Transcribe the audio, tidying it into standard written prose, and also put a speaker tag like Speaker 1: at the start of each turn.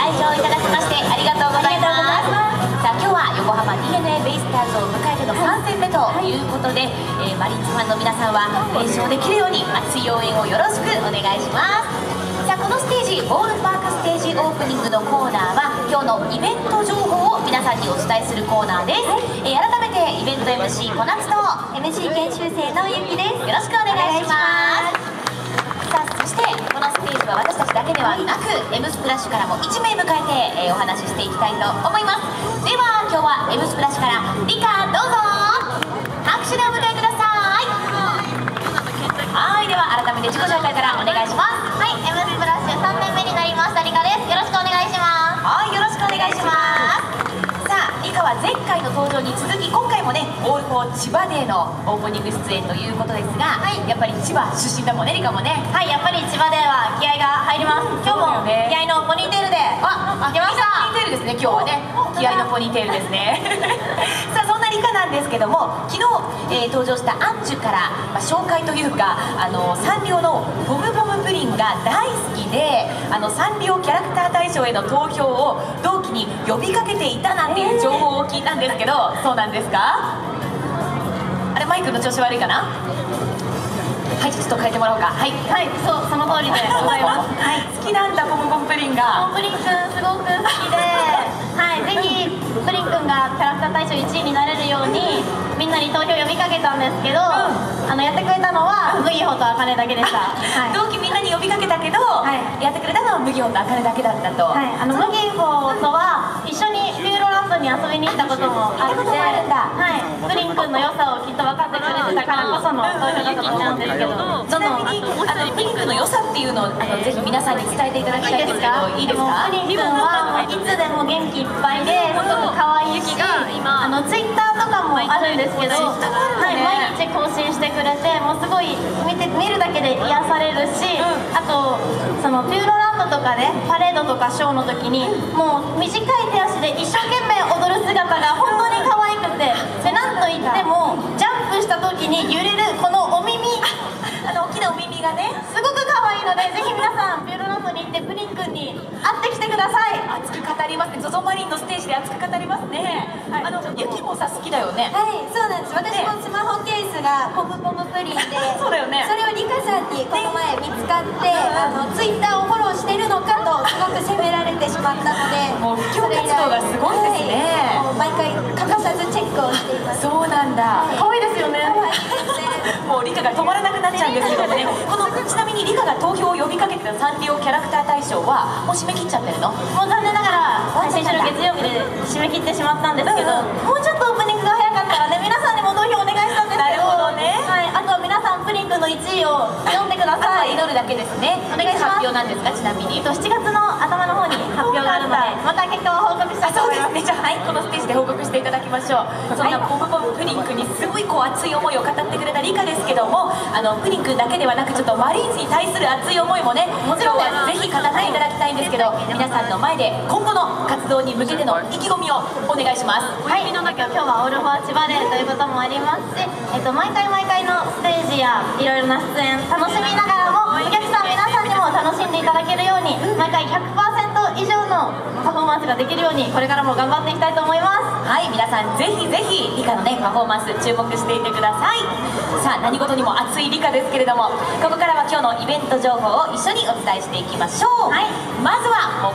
Speaker 1: 来場いただきましてありがとうございます。さあ今日は横浜 DNA ベイスターズを迎えての3戦目ということで、マリーンズファンの皆さんは連勝できるように熱い応援をよろしくお願いします。さあこのステージボールパークステージオープニングのコーナーは今日のイベント情報を皆さんにお伝えするコーナーです。改めてイベント MC 小夏と
Speaker 2: MC 研修生のゆきです。
Speaker 1: よろしくお願いします。さあそしてこのステージは私たちだけではなく M スプラッシュからも1名迎えて、お話ししていきたいと思います。では今日は M スプラッシュからリカどうぞ拍手でお迎えください。はい、では改めて自己紹介からお願いします。
Speaker 2: はい、M スプラッシュ3年目になりましたリカです。よろしくお願いします。
Speaker 1: はい、よろしくお願いします。さあリカは前回の登場に続き今回もねオールフォー千葉デーのオープニング出演ということですが、やっぱり千葉出身だもんねリカもね。
Speaker 2: はい、やっぱり千葉では気合が入ります。今日も気合のポニーテールで来ました。
Speaker 1: ポニーテールですね今日はね。気合のポニーテールですね。さあそんなリカなんですけども昨日、登場したアンジュから、紹介というかサンリオのボムボムプリンが大好きでサンリオキャラクター大賞への投票を同期に呼びかけていたなんていう情報を聞いたんですけど、そうなんですか？あれマイクの調子悪いかな？はい、ちょっと変えてもらおうか。はい、
Speaker 2: はい、その通りでございます。はい、
Speaker 1: 好きなんだボムボムプリンが。
Speaker 2: プリンくんすごく好きで、はい、ぜひプリンくんがキャラクター大賞1位になれるようにみんなに投票呼びかけたんですけど、やってくれたのは麦穂と茜だけでした。はい、
Speaker 1: 同期みんなに呼びかけたけど、やってくれたのは麦穂と茜だけだったと。
Speaker 2: はい、麦穂とは一緒にピューロランドに遊びに行ったこともあって、はい、プリンくんの良さをきっと分かってくれてたからこその投票だと思うんですけど、
Speaker 1: ちなみにプリンくんの良さっていうのをぜひ皆さんに伝えていただきたいんですけど、いいですか？
Speaker 2: プリンくんはいつでも元気いっぱいですごく可愛いし、ツイッターとかもあるんですけど、はい、毎日更新してくれてもうすごい見るだけで癒されるし、あとそのピューロランドとかでパレードとかショーの時にもう短い手足で一生懸命踊る姿が本当に可愛くて、でなんといってもジャンプした時に揺れるこのお耳、
Speaker 1: 大きなお耳がね
Speaker 2: すごく可愛いので、ぜひ皆さんピューロランドに行ってプリンくんに会ってきてください。
Speaker 1: 熱く語りますね。ZOZO マリンのステージで熱く語りますね。ゆきもさ好きだよね。
Speaker 3: はい、そうなんです。私もスマホケースがポムポムプリンで
Speaker 1: そうだよね。
Speaker 3: それをリカさんにこの前見つかってツイッターをフォローしてるのかとすごく責められてしまったので、
Speaker 1: もう布教活動がすごいですね。
Speaker 3: もう毎回欠かさずチェックをしています。
Speaker 1: そうなんだ。
Speaker 2: 可愛いですよね。
Speaker 3: 可愛いですね。
Speaker 1: もうリカが止まらなくなっちゃうんですけどもね。ちなみにリカが投票を呼びかけてたサンリオキャラクター大賞はもう締め切っちゃってるの？
Speaker 2: もう残念ながら先週の月曜日で締め切ってしまったんですけど、もうちょっとオープニングが早かったらね皆さんにも投票お願いしたんですけど、
Speaker 1: なるほどね。
Speaker 2: はい、あとは皆さんプリンくんの1位を読んでください。
Speaker 1: 祈るだけですね。
Speaker 2: お願いします。
Speaker 1: 発表なんですか？ちなみに
Speaker 2: 7月の頭の方に発表があるので、また結果を報告したいと思います。
Speaker 1: そうですね。じゃあはい、このステージで報告していただきましょう。そんなポムポムプリンくんにすごい熱い思いを語ってくれたリカですけども、プリンくんだけではなくちょっとマリーンズに対する熱い思いもね、もちろんはぜひ語っていただきたいんですけど、皆さんの前で今後の活動に向けての意気込みをお願いします。
Speaker 2: はい、今日はオールフォー千葉デーということもありますし、毎回毎回のステージやいろいろな出演楽しみながらも、お客さん皆さんにも楽しんでいただけるように毎回 100% 以上のパフォーマンスができるようにこれからも頑張っていきたいと思います。
Speaker 1: はい、皆さんぜひぜひリカのねパフォーマンス注目していてください。さあ何事にも熱いリカですけれども、ここからは今日のイベント情報を一緒にお伝えしていきましょう。はい、まずは